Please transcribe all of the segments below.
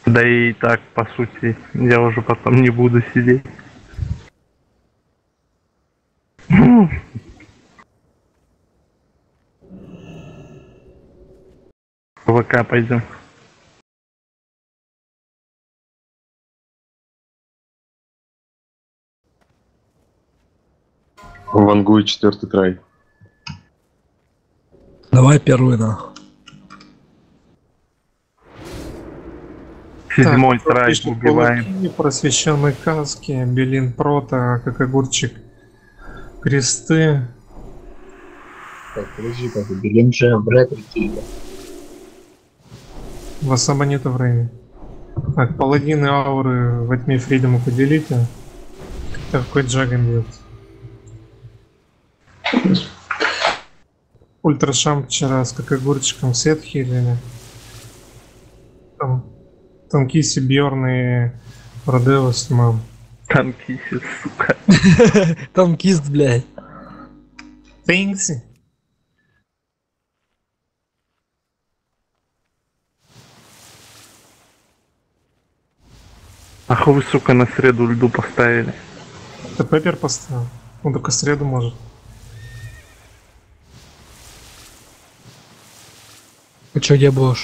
Да и так, по сути, я уже потом не буду сидеть. В ВК пойдем. Вангуй 4-й край. Давай первый нахуй. 7-й трай убиваем. Кулаки, просвещенные каски, Белин Прота, как огурчик, кресты. Так, подожди, как Белин же в ретро-килле. Вас нет времени. Так, паладины ауры во тьме Фридома поделите. Какой Джаган бьет. Ультрашам вчера с как огурчиком свет хилили. Там Танкиси, Бьорн и Родео снимал. Танкиси, сука. Танкист, блядь. Тэнкси. Ах вы, сука, на среду льду поставили. Ты Пеппер поставил? Он только среду может. Ты чё, где будешь?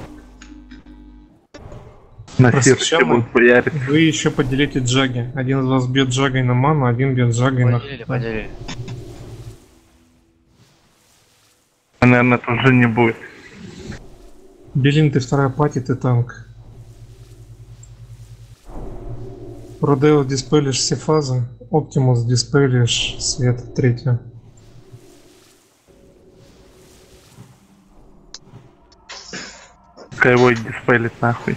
На Просто сердце чем будут хуярить. Вы еще поделите джаги. Один из вас бьет джагой на ману, один бьет джагой на... Поделили. Наверное, тоже не будет. Белин, ты вторая пати, ты танк. Родео диспелишь все фазы. Оптимус диспелишь свет третью. Скайвой диспелит нахуй.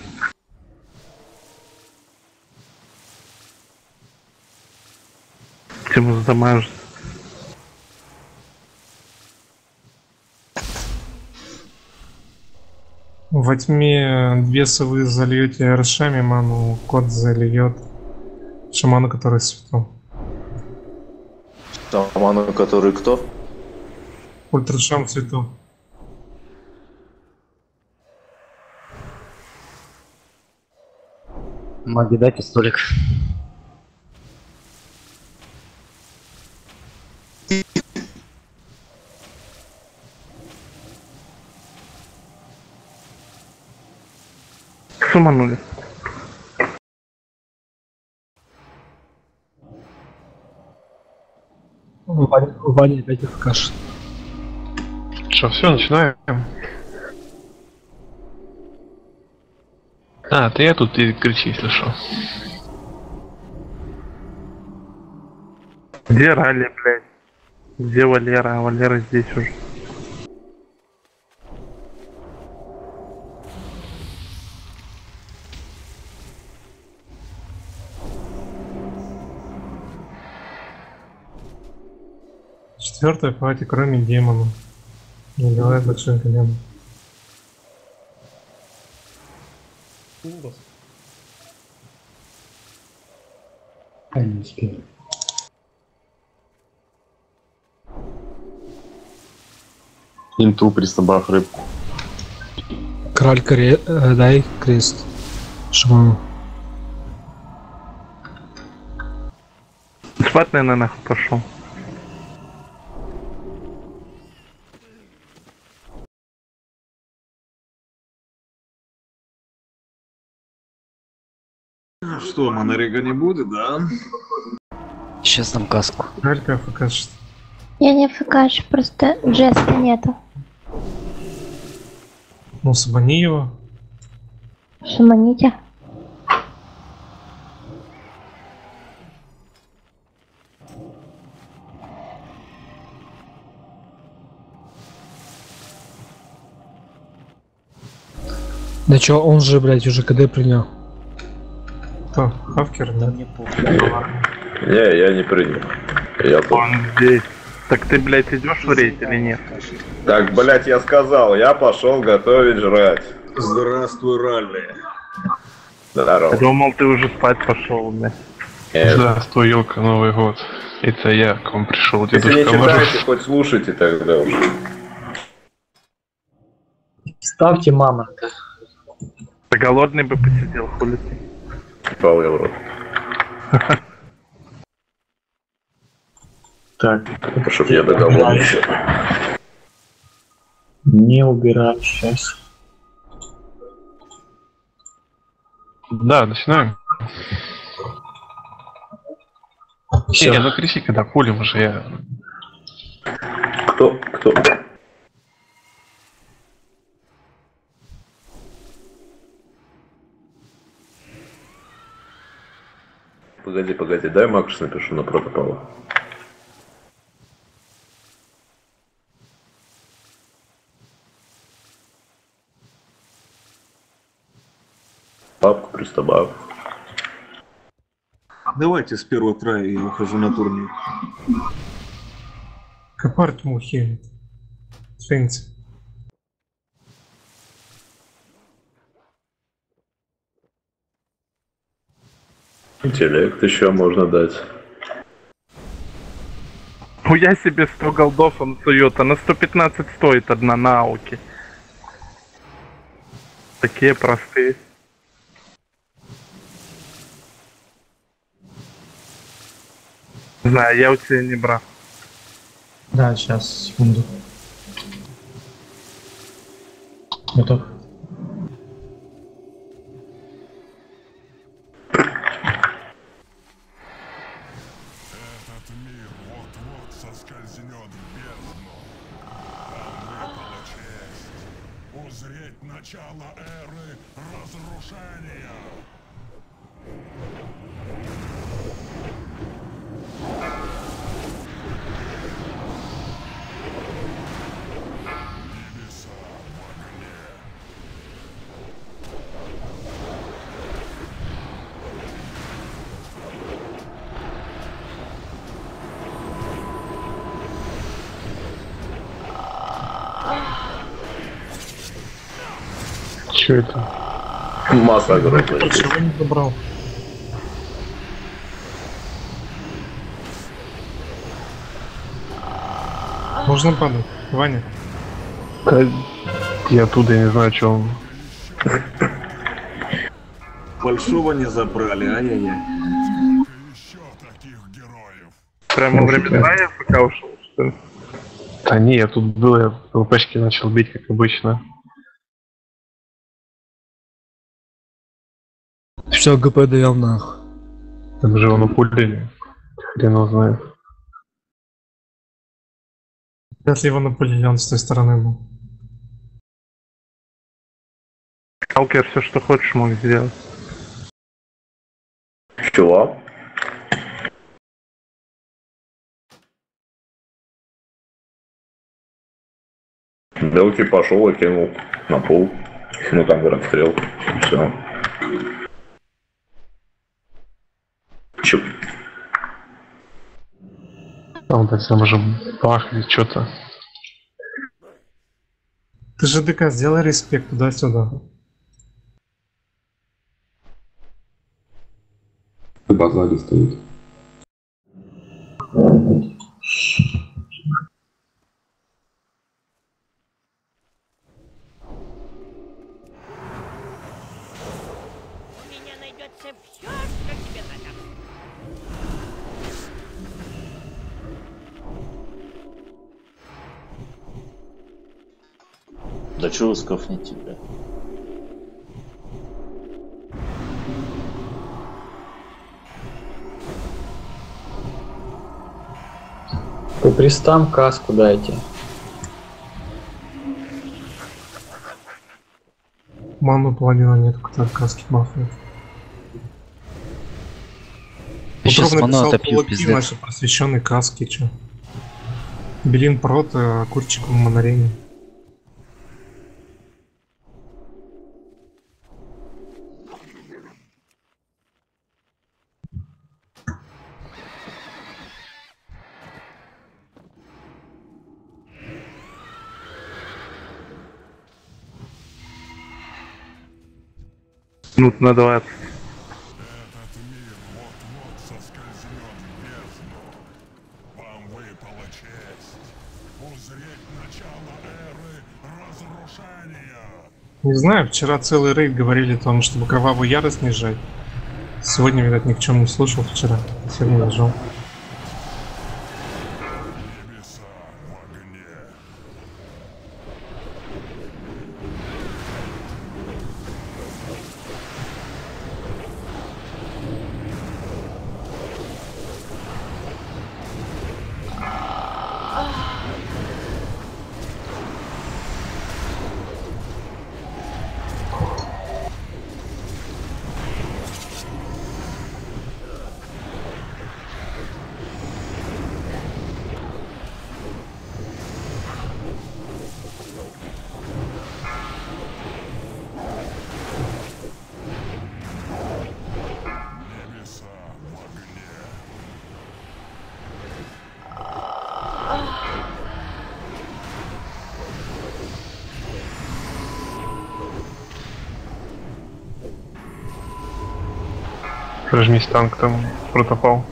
Тимус дамажит. Во тьме две совы зальете аршами ману, кот зальет шамана, который светло. Шаману, который кто? Ультрашам цветов. Маги, дайте столик. Суманули. Ваня опять их кашет. Что, все, начинаем? А, ты я тут и кричи, если что. Где Ралли, блядь? Где Валера? А Валера здесь уже. Четвертая пати, кроме демона. Не давай большим колен. Не успел. Инту, пристабах, рыбку. Краль дай крест. Шаману. Спать, наверное, нахуй пошел. Что, Монорега не будет, да? Сейчас нам каску. Галька покажет. Я не фкаш, просто джеста нету. Ну, сабани его. Шаманите. Да чё, он же, блядь, уже КД принял. Кто? Хавкер, да? Я не принял. Я Он здесь. Так ты, блядь, идешь в рейд или нет? Так, блять, я сказал, я пошел готовить жрать. Здравствуй, Ралли. Здорово. Я думал, ты уже спать пошел, блядь. Здравствуй, елка, Новый год. Это я к вам пришел, Если не Дедушка Мороз. читаете, хоть слушайте тогда уже. Ставьте мамонта. Так голодный бы посидел, хули ты. Пал я в рот. Так, Чтоб я договор еще. не убираю сейчас. Да, начинаем. Все. Не, ну кричи, когда пулем уже я... Кто? Погоди, дай Макс напишу на протокол. Папку пристабав. Давайте с первого трая я ухожу на турнир. Копарт мухи. Фэнси. Интеллект еще можно дать. Ну я себе 100 голдов он сует, а на 115 стоит одна на ауке. Такие простые. Не знаю, я у тебя не брал. Да, сейчас, секунду. Готов. Этот мир вот-вот соскользнет в бездну. Там выпала честь узреть начало эры разрушения. Небеса в огне. Чё это? Масса огромная. Чего не забрал? Можно падать, Ваня? Да, я оттуда не знаю, что он... Большого не забрали, ай-яй-яй. Еще таких героев. Прямо во время драйва пока ушел, что ли? Да не, я тут был, я в ЛПшке начал бить, как обычно. Все, ГП даем нахуй. Там же он упулили. Хрен его знает. Если его напулили, он с той стороны был. Сталкер все, что хочешь, мог сделать. Чего? Белки пошел и кинул на пол. Ну там расстрел. Все. Чуп. Там так там уже бахли, что-то. Ты же ДК, сделай респект туда-сюда. Базари стоит. У меня найдется все, что тебе надо. Да чего скафнить тебя? По крестам каску дайте. Ману половина нет, кто каски бафает. Сейчас Утром ману написал отопью, кулаки пиздец. наши просвещенные каски, чё. Белин прот, а курчик в монарене. Минут на 20. Этот мир вот-вот соскользнет в бездну. Вам выпала честь узреть начало эры разрушения. Не знаю, вчера целый рейд говорили о том, чтобы кровавую ярость не сжать. Сегодня, видать, ни к чему не слушал вчера. Сегодня нажал. Прожмись, танк там протопал.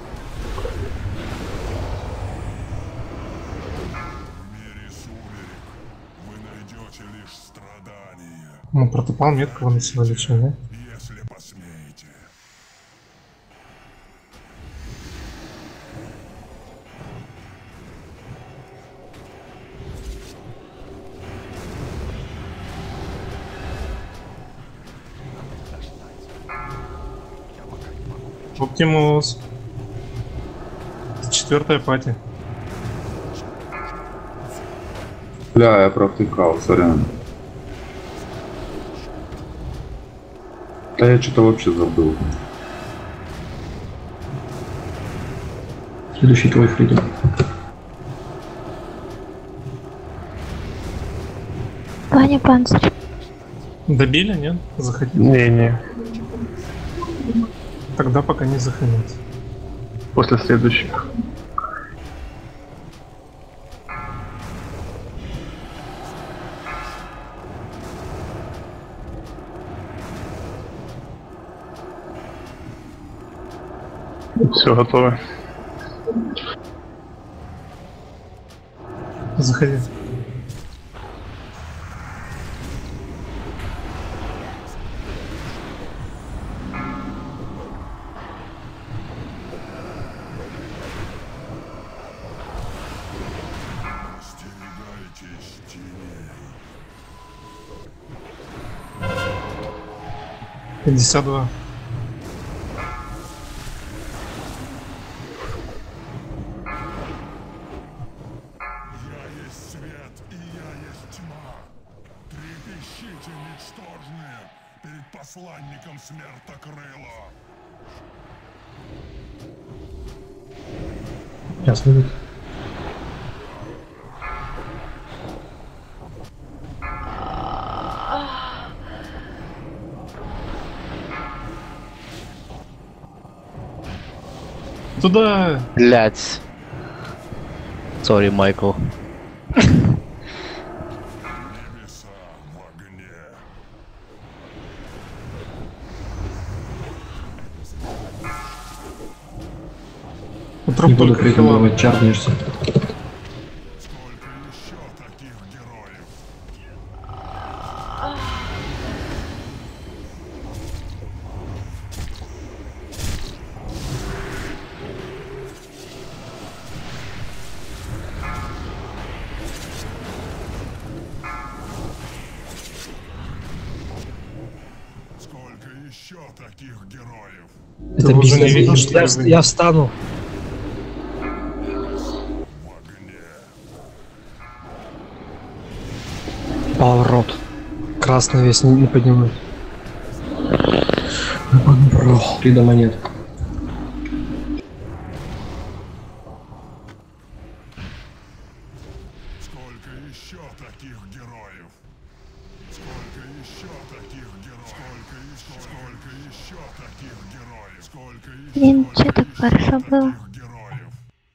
Ну, протопал метку выносил или что, да? Если посмеете. Оптимус. Это 4-я пати. Бля, я провтыкал, сорян. Да я что-то вообще забыл. Следующий твой, Фридом. Ваня Панцирь. Добили, нет? Заходил? Не-не. Тогда пока не заходить. После следующих. Все готово. Заходи. Остерегайтесь теней. 52. Я есть свет, и я есть тьма. Трепещите, ничтожные, перед посланником смертокрыла. Ясно будет. Туда! Блять. Сори, Майкл. Небеса в огне. Утром Не буду только хила. придумывать, чарнишься. Сколько еще таких героев? Сколько еще таких героев? Это Ты уже не пиздец. видел, что ли? Я встану. В огне. Поворот. Красный весь не поднимает. Бро. Фрида монет. Сколько еще таких героев? Сколько еще таких героев? Сколько еще таких героев? Сколько еще Блин, что так хорошо было? таких героев?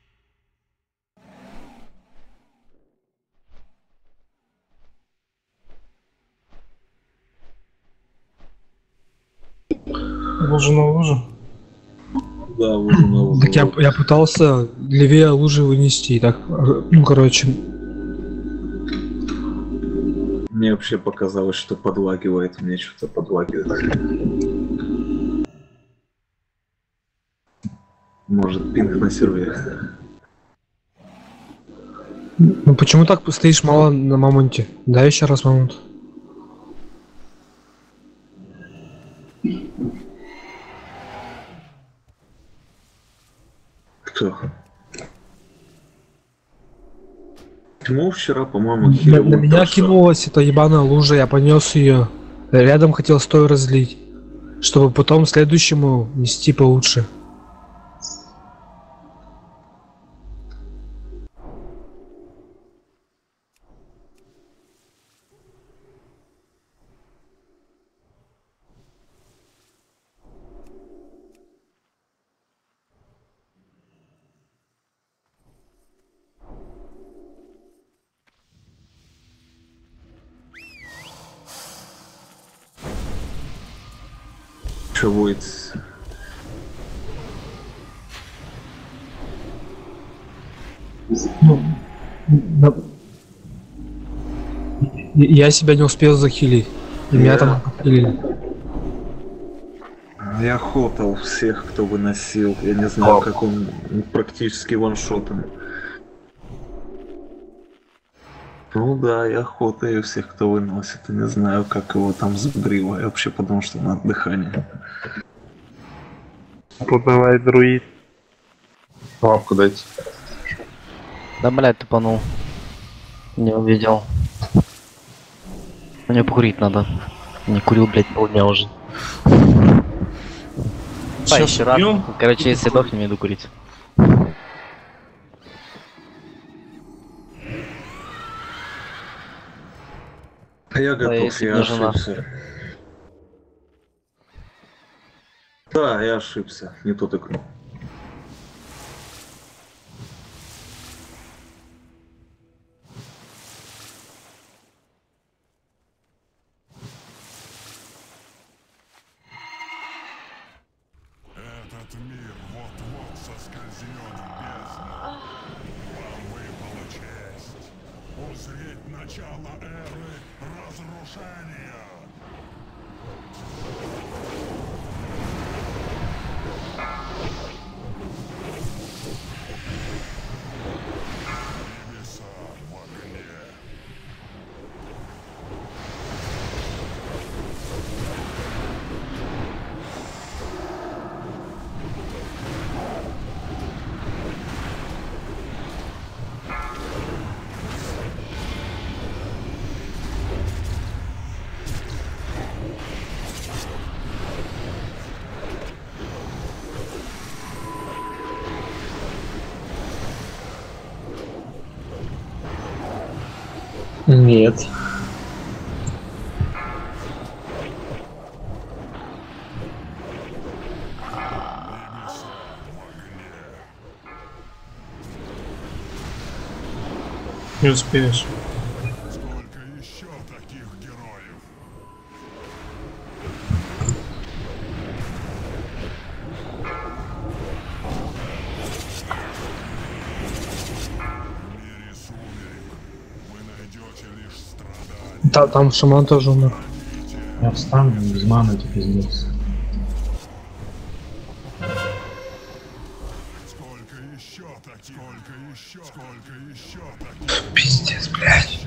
Лужа на лужу. Да, вот она вот. Так я пытался левее лужи вынести. Так, ну короче. Мне вообще показалось, что подлагивает. Мне что-то подлагивает. Может, пинг на сервере. Ну почему так стоишь мало на мамонте? Да, еще раз мамонт. Кто? Тьму вчера, по-моему, На хилил меня ультраша. кинулась эта ебаная лужа, я понес ее. Рядом хотел стой разлить, чтобы потом следующему нести получше. Что будет? Ну, я себя не успел захилить. И меня там захилили. Я хотел всех, кто выносил. Я не знаю, как он практически ваншотом. Ну да, я хотаю всех, кто выносит. И не знаю, как его там сбрило. Я вообще потому что на дыхание. Давай, друид. Лапку дайте. Да, блядь, тупанул. Не увидел. Мне покурить надо. Не курил, блядь, полдня уже. А, еще раз. Короче, если сдохнем, я иду курить. Я готов, если я не жена. ошибся. Да, я ошибся. Не тот игру. Этот мир вот-вот соскользнет в бездну. Вам выпала честь узреть начало эры разрушения. Небеса в огне. Нет. Не успеешь. Сколько еще таких героев? В мире сумерек вы найдете лишь страдания. Там шаман тоже умер. Я встану, без маны, это пиздец. Сколько еще таких? Сколько еще таких? Пиздец, блядь.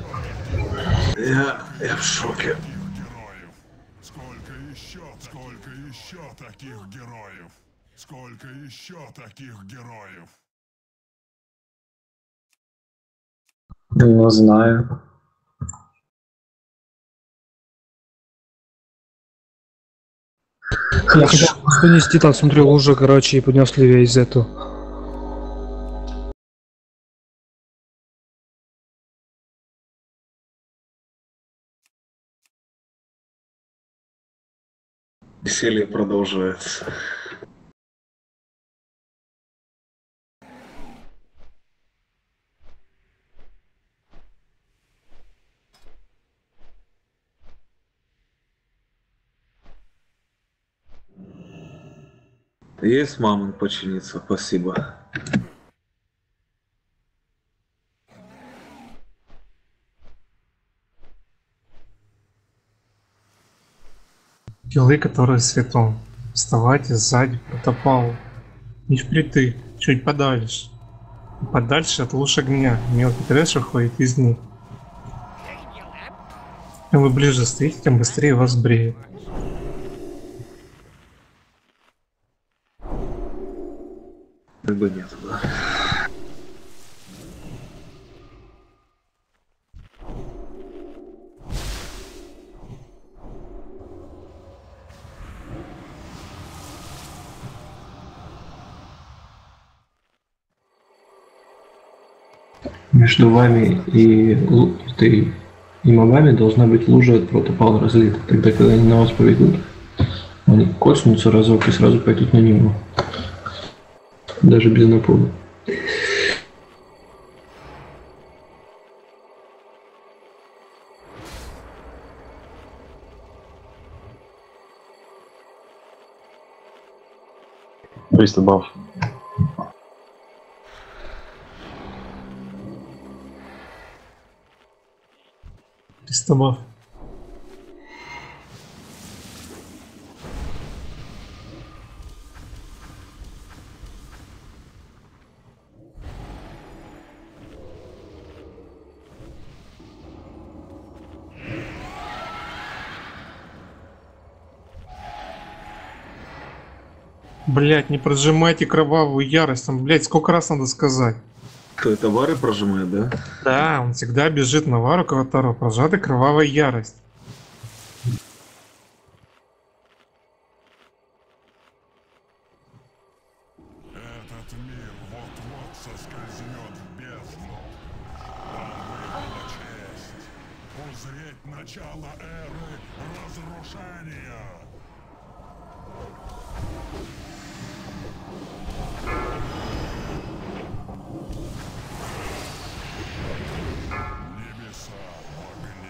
Я в шоке. Таких героев. Сколько еще таких героев? Сколько еще таких героев? Не знаю. Я хотел просто нести, там смотрю лужу, короче, и поднес левее из этого. Веселье продолжается. Есть мамон починиться, спасибо. Скиллы, которые светом. Вставайте сзади протопал. Не впритык, чуть подальше. Подальше от луч огня. Мелкий трэш выходит из них. Чем вы ближе стоите, тем быстрее вас бреет. Как бы нет, да. Между вами и мобами должна быть лужа от протопала разлита. Тогда, когда они на вас поведут, они коснутся разок и сразу пойдут на него. Даже без напора. Пристабав. Пристабав. Блять, не прожимайте кровавую ярость. Там, блять, сколько раз надо сказать. Кто это Вары прожимает, да? Да, он всегда бежит на Вару Каватару, прожатая кровавая ярость. Этот мир вот-вот соскользнет в бездну. Там выпала честь узреть начало эры разрушения. Небеса в огне.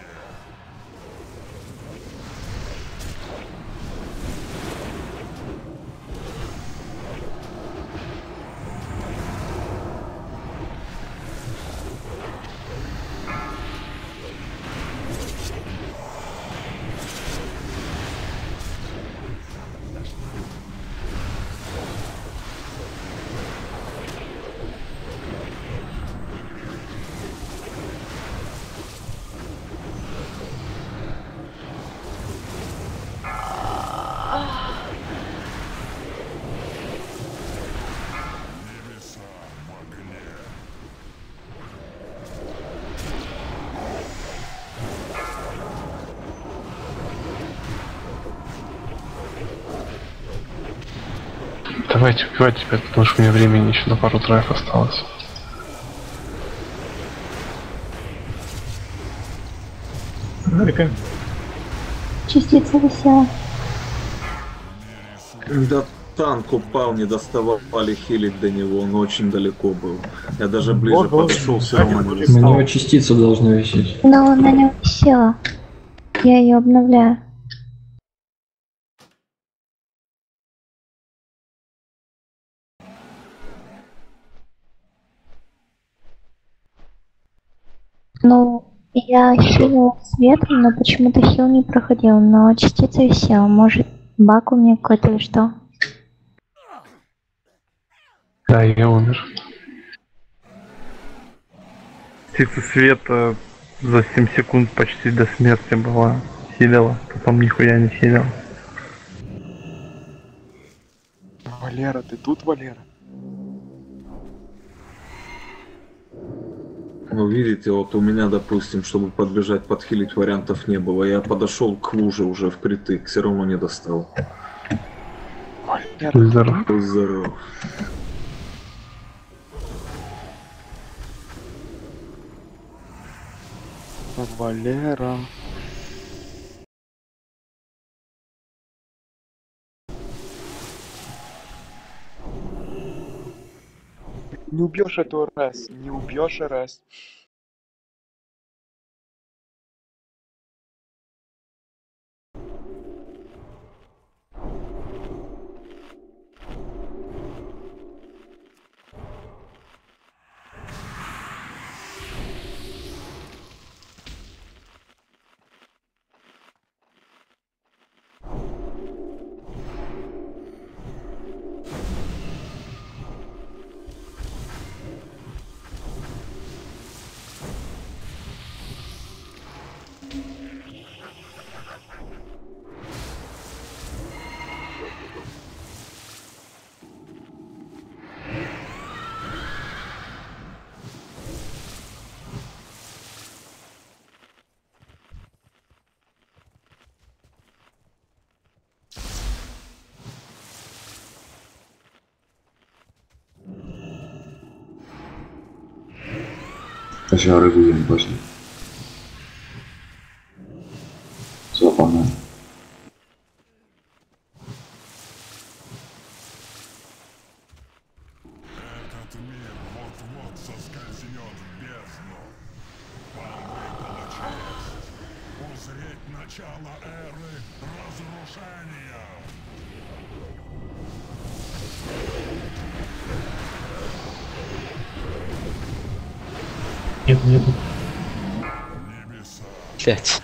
Небеса в огне. Давайте убивать тебя, потому что у меня времени еще на пару траев осталось. Рарика. Частица висела. Когда танк упал, не доставали хилить до него, он очень далеко был. Я даже ближе подошел, все равно не На достал. него частица должна висеть. Но он на нем висела. Я ее обновляю. Ну, я хилила светом, но почему-то хил не проходил, но частица висела. Может, баг у меня какой-то или что? Да, я умер. Птица света за 7 секунд почти до смерти была. Хилила, потом нихуя не хилила. Валера, ты тут, Валера? Ну, видите, вот у меня, допустим, чтобы подбежать, подхилить вариантов не было. Я подошел к луже уже впритык, все равно не достал. Валера. Здорово. Здорово. Валера. Не убьешь эту раз, не убьешь раз. Сейчас рыбу ем пошли. Запомнил. Этот мир вот-вот соскользнет в бездну. Вам выпала честь узреть начало эры разрушения. Нет, нету. Блять.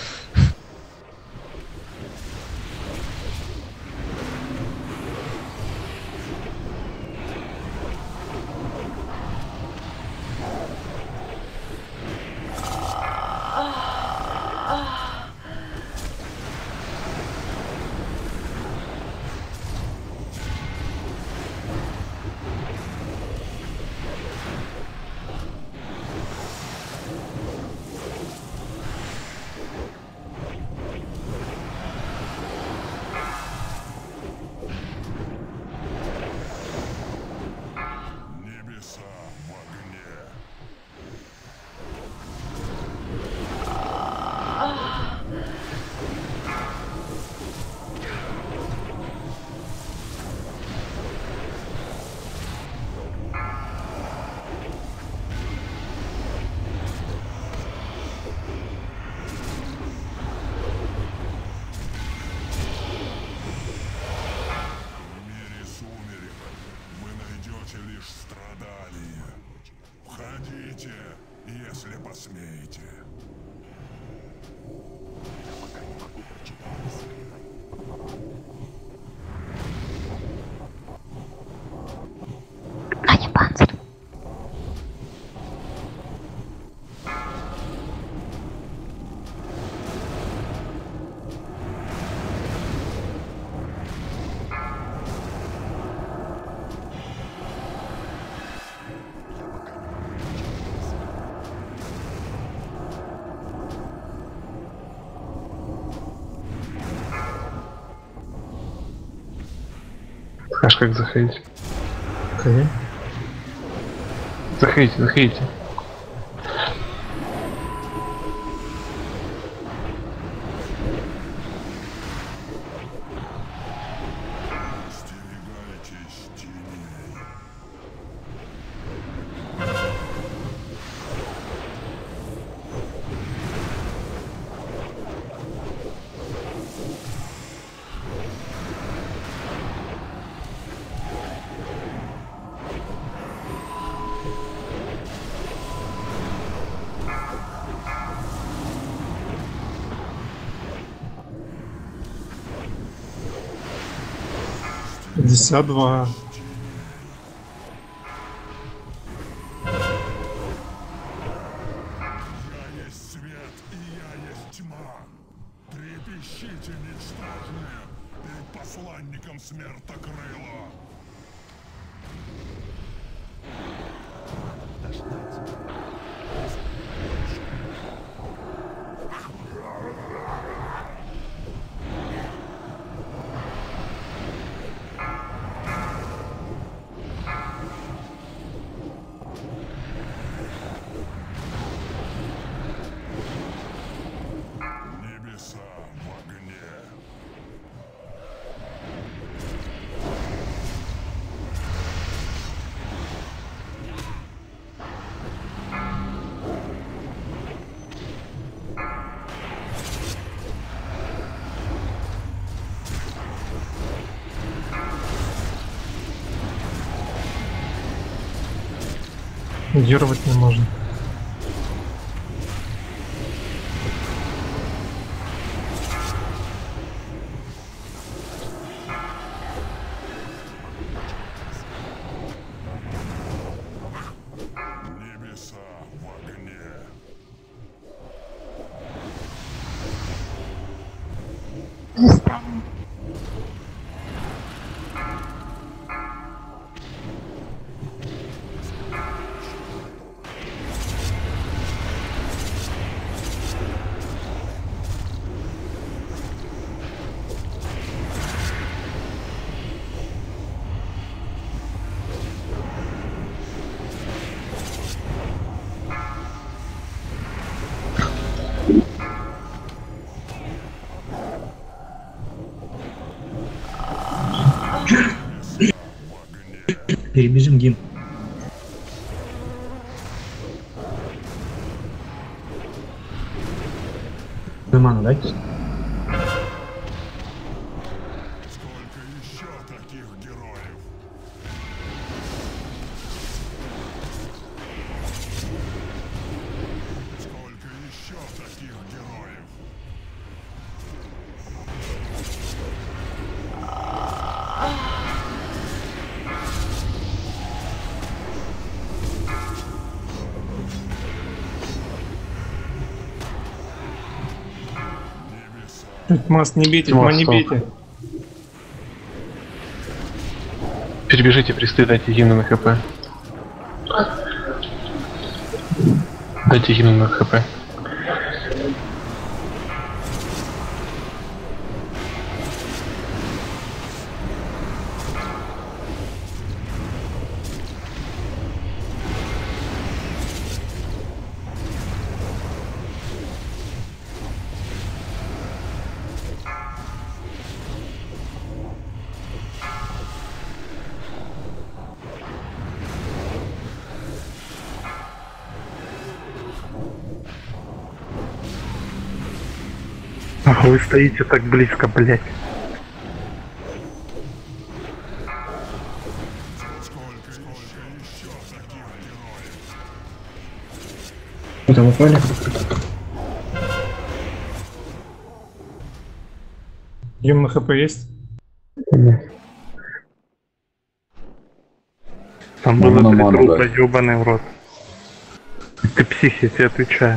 Небеса в огне. В мире сумерек вы найдете лишь страдания. Входите, если посмеете. Аня Панцирь. Аж как заходить? Окей. Заходите, заходите. Остерегайтесь теней. Пятьдесят два. Я есть свет, и я есть тьма. Трепещите, ничтожные, перед посланником смертокрыла. Небеса в огне. Удерживать не можно. Небеса в огне. Застанем. Перебежим гимн. Ману дайте. Маст, не бейте, тьма, не бейте. Перебежите, присты, дайте гимну на хп. Дайте гимну на хп. Ах, вы стоите так близко, блять. Что там упали? Гимн на хп есть? Там было 3 трупа, ёбаный в рот. Ты псих, я тебе отвечаю.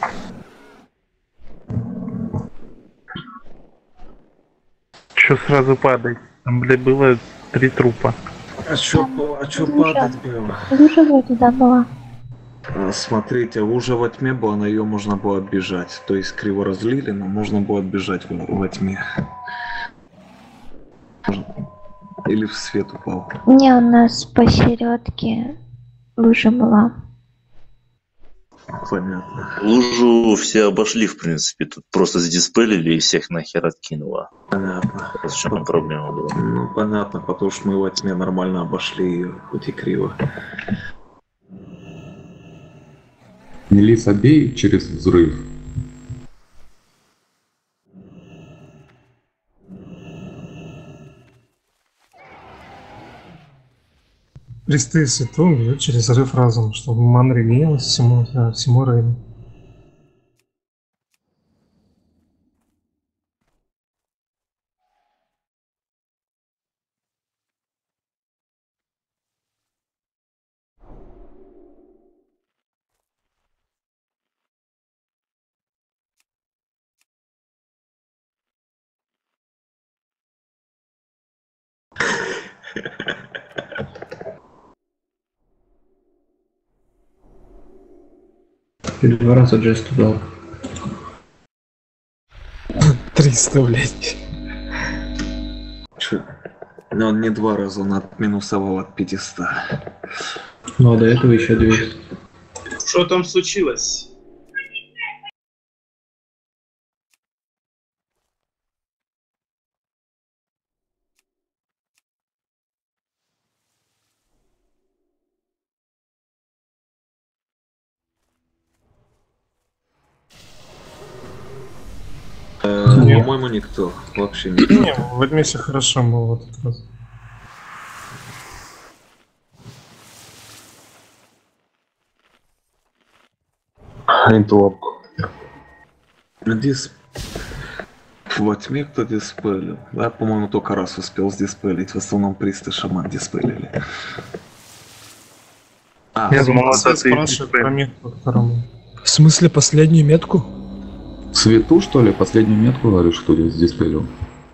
Чё сразу падать? Там, блядь, было 3 трупа. А чё падать было? Лужа вроде, да, была. Смотрите, лужа во тьме была, на ее можно было отбежать. То есть криво разлили, но можно было отбежать во тьме. Или в свет упал. Не, у нас посередке лужа была. Понятно. Лужу все обошли, в принципе. Тут просто сдиспелили и всех нахер откинуло. Понятно. В чем проблема была? Ну, понятно, потому что мы во тьме нормально обошли ее, хоть и криво. Мелисса, бей через взрыв. Присты святого бьют через взрыв разума, чтобы ман регенилась всему рейду. Ты 2 раза джесту дал. 300, блядь. Чё? Но он не 2 раза, он отминусовал от 500. Ну а до этого еще 200. Что там случилось? По-моему, никто. Вообще никто. Не, в Эдмесе хорошо было в этот раз. Интуопку. Во тьме кто диспелил? Да, по-моему, только раз успел сдиспелить. В основном присты шаман диспелили. Я думал, это ты спрашивает про метку, которому... В смысле последнюю метку? Свету, что ли, последнюю метку, говоришь, что ли, диспелил?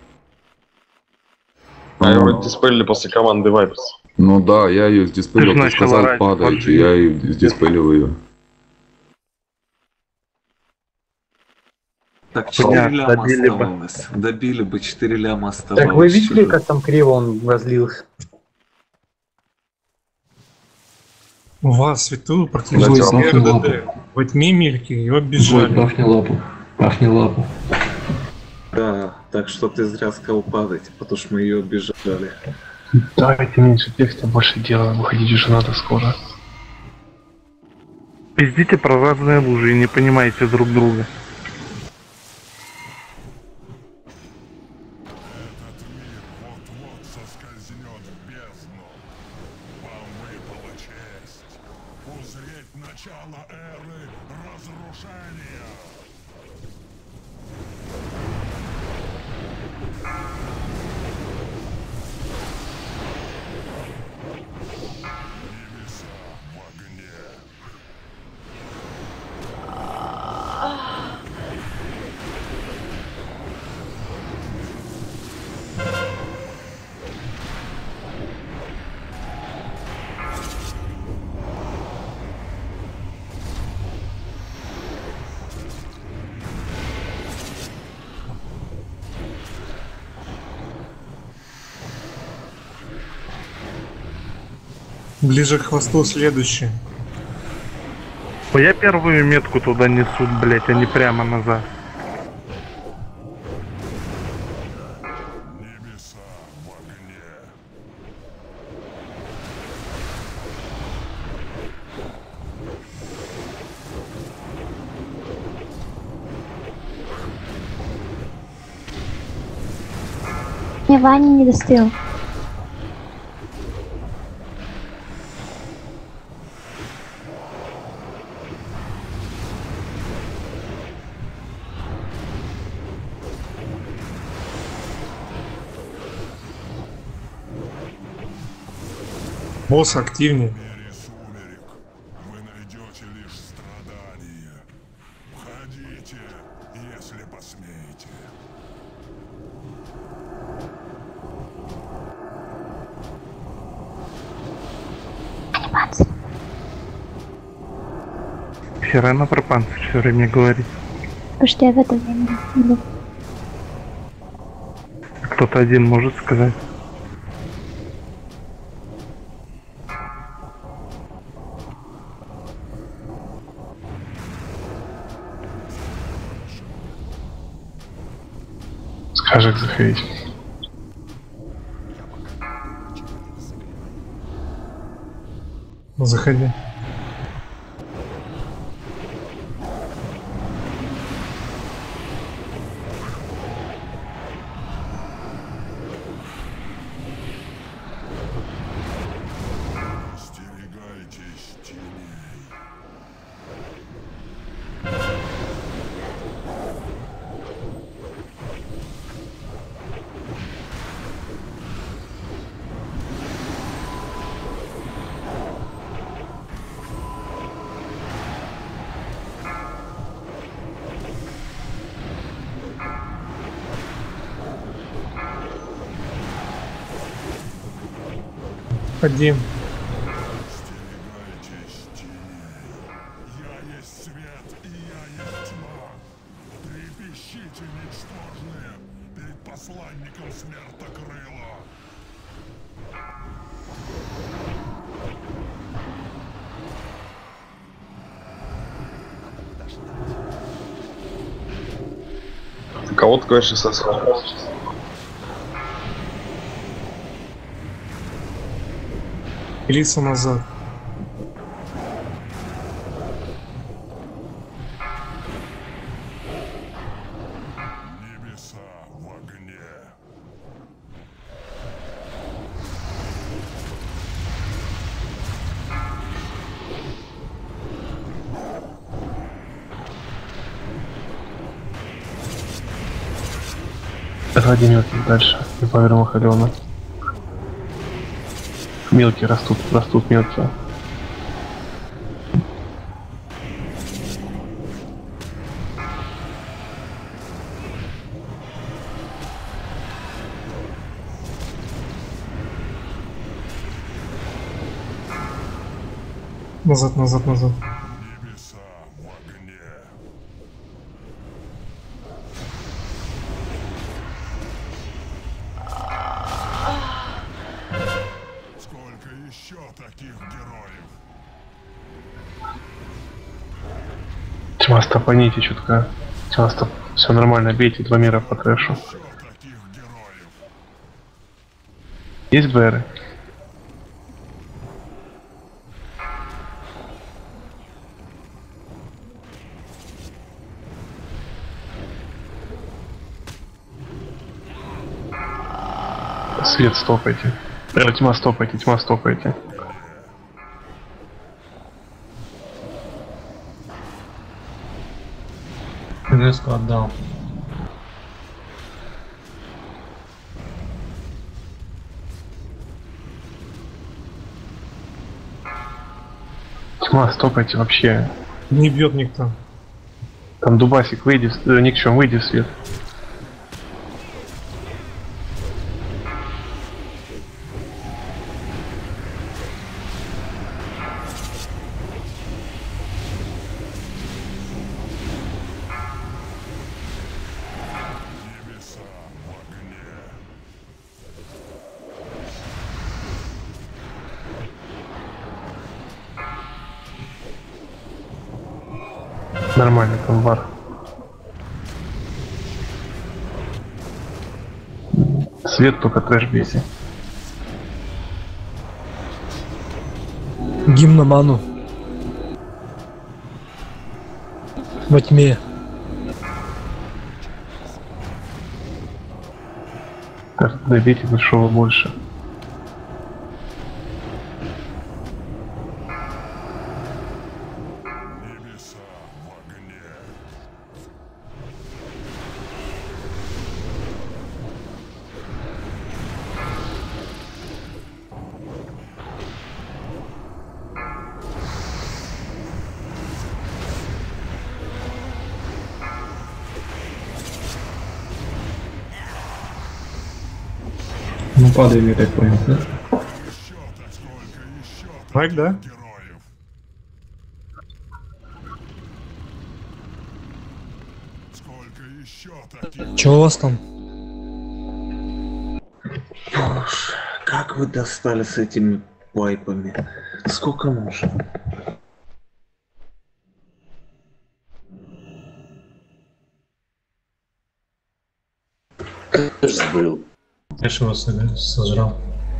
А его диспелили после команды Вайперс. Ну да, я ее сдиспелил, ты сказал, падайте, я и сдиспелил ее. Так, 4 ляма оставалось. Добили бы, 4 ляма оставалось. Так вы видели, как там криво он разлился? У вас святую практически РДД. Во тьме мельки, его оббежали. Пахни лапу. Пахни лапу. Да, так что ты зря сказал падать, потому что мы ее оббежали. Давайте меньше текста, больше дела. Выходить уже надо скоро. Пиздите про разные лужи и не понимаете друг друга. Начало эры разрушения. Небеса в огне. Ближе к хвосту следующий. Я первую метку туда несут, блять, а не прямо назад. Небеса в огне. Мне Ваня не достыл. Босс активнее. Вы найдете лишь страдания. Входите, если посмеете. Хера на про панцирь все время говорит. Потому что я в это время иду. Кто-то один может сказать. Скажи, заходить. Заходи. Остерегайтесь теней. Ходим. Остерегайтесь теней. Я есть свет, и я есть тьма. Трепещите, ничтожные, перед посланником смертокрыла. Кого-то, конечно, сосал. Лиса назад. Небеса в огне. Ради мелких дальше. И поверь Махалена. Мелкие растут мелкие. Назад, назад, назад. Небеса в огне. Сколько еще таких героев? Тьма, стопаните чутка. Тьма, стоп. Все нормально, бейте 2 мира по трэшу. Есть БР? Свет стопайте. Тьма стопайте, тьма стопайте. Резко отдал. Тьма стопайте вообще. Не бьет никто. Там Дубасик, выйди, ни к чему, выйди в свет. Нормально, там бар. Свет только трэш бейте. Гимн на ману. Во тьме. Так, добейте большого больше. Мы падаем, я так понял, да? Майк, да? Чё у вас там? Боже, как вы достали с этими вайпами? Сколько можно? Ты же забыл. Я же его сожрал.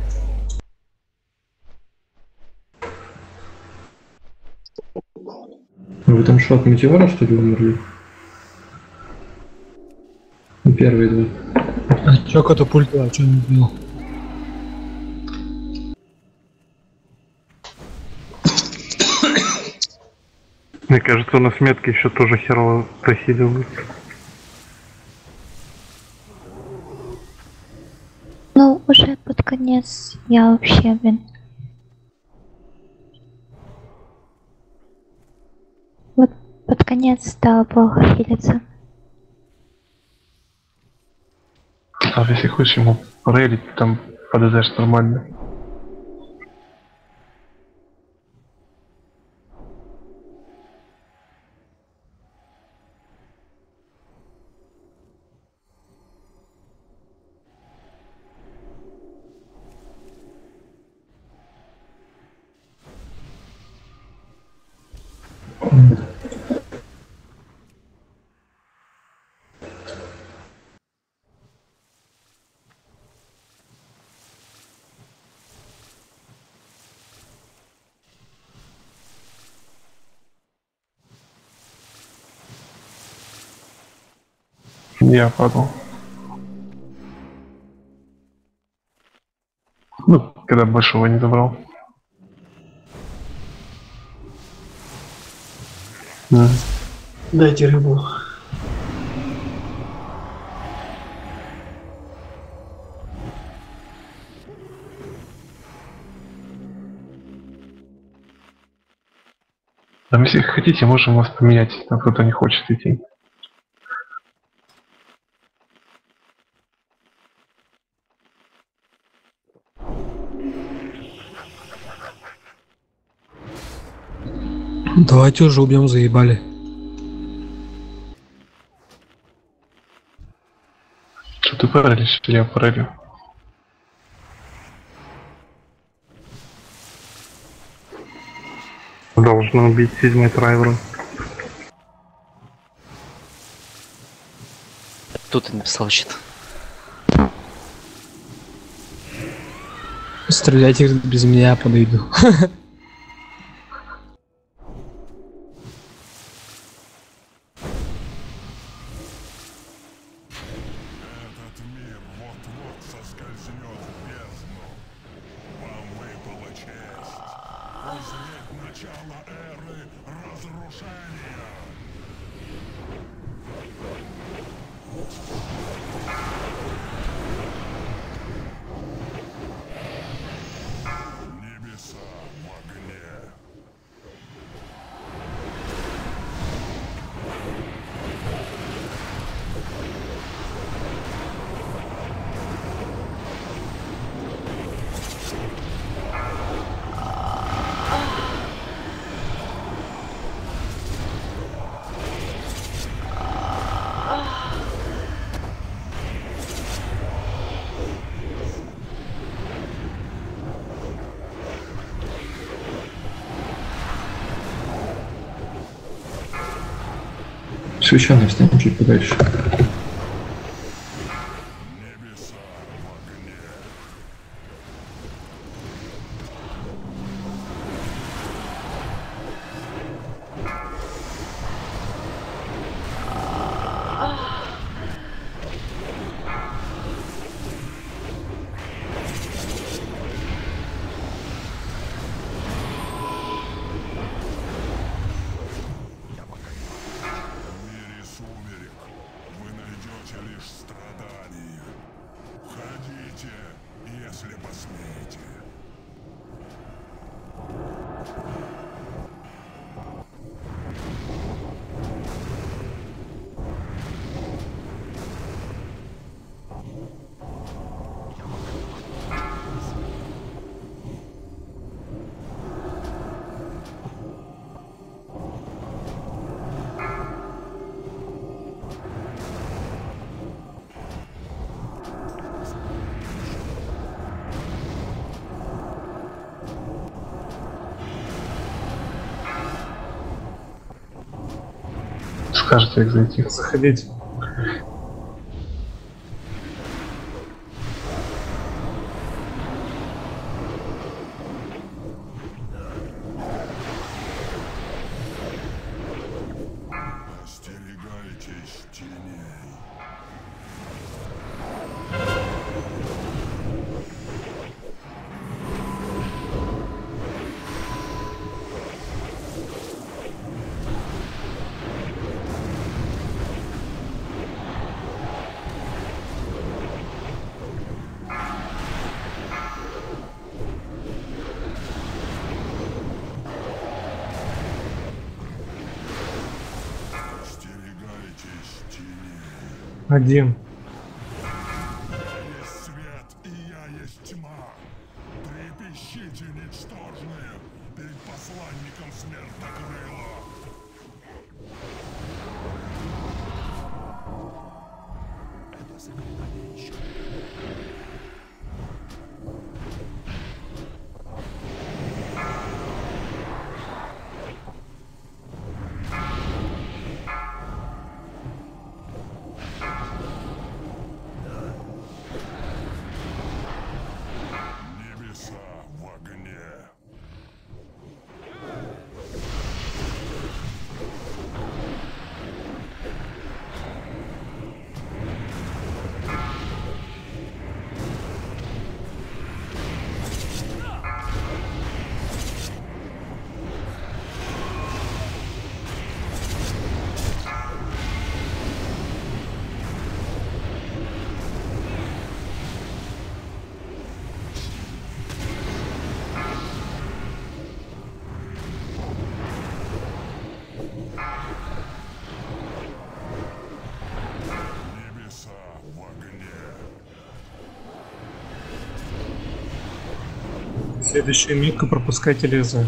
Вы там что, от метеора, что ли, умерли? Первые два. А чё катапульта, а чё не убил? Мне кажется, на сметке еще тоже херово просидел. Ну, уже под конец я вообще, блин. Вот под конец стало плохо филиться. А если хочешь ему рейлить, там подойдешь нормально. Я падал. Ну, когда большого не забрал. Да. Дайте рыбу. Там, если хотите, можем вас поменять, там кто-то не хочет идти. Давайте уже убьем, заебали. Что ты паралишь? Я паралю. Должно убить 7-й трайвер. Тут и написал щит. Стреляйте без меня, я подойду. Священный, встань чуть подальше. Скажете, как зайти? Заходите. Остерегайтесь теней. Один. Есть свет, и я есть тьма. Трепещите, ничтожные, перед посланником смертокрыла. Это заклинание еще. Следующую митку пропускайте лезвие.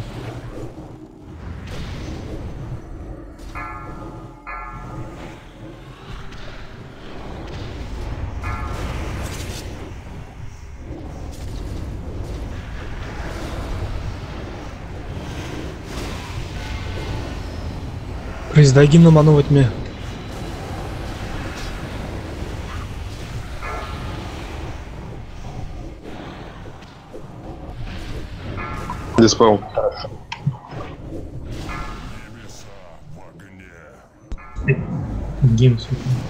Издай гимн ману во тьме. Диспел. Гимн.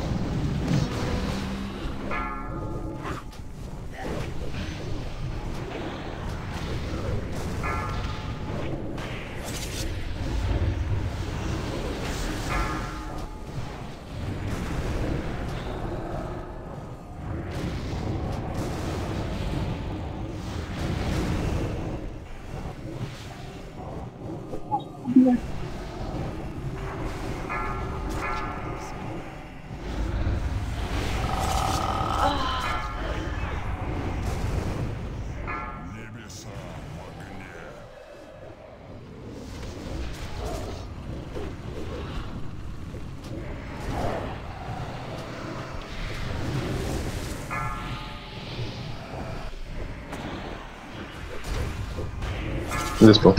Диспел.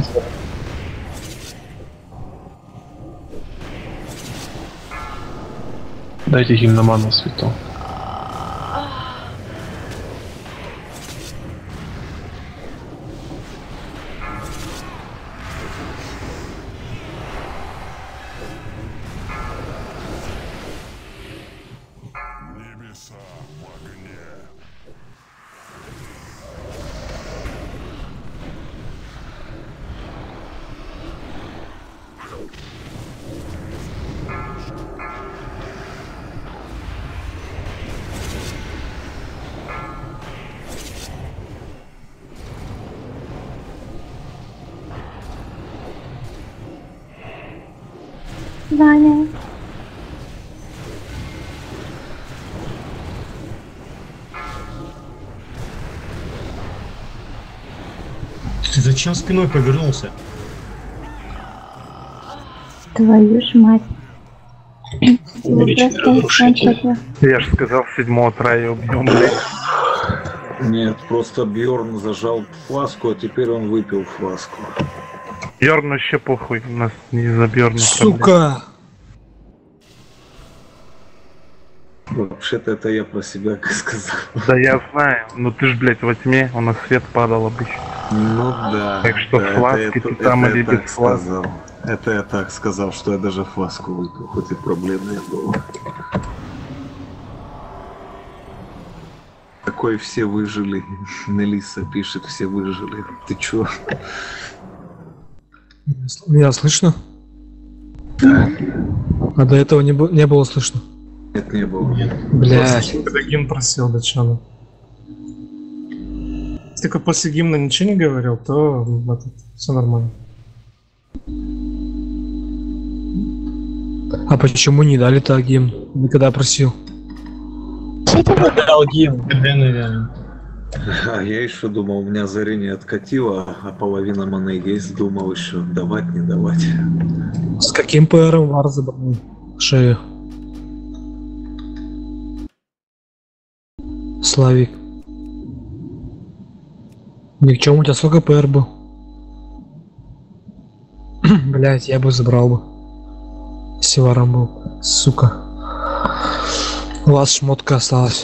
Дайте гимн ману святу. Ваня. Ты зачем спиной повернулся? Твою ж мать. Я же сказал, 7-го трая убьем, блядь. Нет, просто Бьорн зажал фласку, а теперь он выпил фласку. Бьорн вообще похуй, у нас не за Бьорна. Сука! Вообще-то это я про себя сказал. Да я знаю, но ты ж, блядь, во тьме, у нас свет падал обычно. Ну да. Так что да, фласки ты там или без фласк. сказал. Это я так сказал, что я даже фласку выпил, хоть и проблем не было. Такой все выжили. Нелиса пишет, все выжили. Ты чё? Меня слышно? Да. А до этого не было слышно? Нет, не было. Блядь. Когда гимн просил, да чё ну. Если только после гимна ничего не говорил, то все нормально. А почему не дали так гимн? Когда просил? Дал гимн, реально. А я еще думал, у меня озарение откатило, а половина маны есть, думал еще давать, не давать. С каким ПРом вар забрал шею? Славик. Ни к чему, у тебя сколько ПР был? Блять, я бы забрал бы. Если варом был. Сука. У вас шмотка осталась.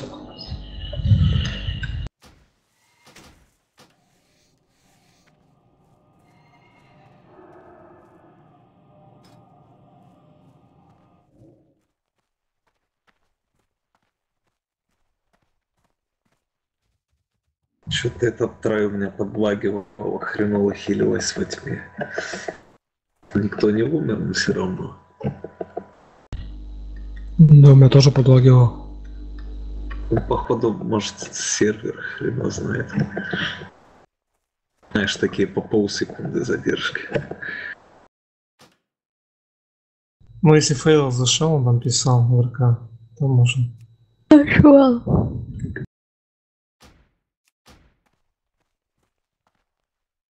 Что-то этот трай у меня подлагивал, хреново хилилась во тьме. Никто не умер, но все равно. Да, у меня тоже подлагивал. Ну, походу, может, сервер хрена знает. Знаешь, такие по полсекунды задержки. Ну, если фейл зашел, он там писал в РК, то можно. Зашел.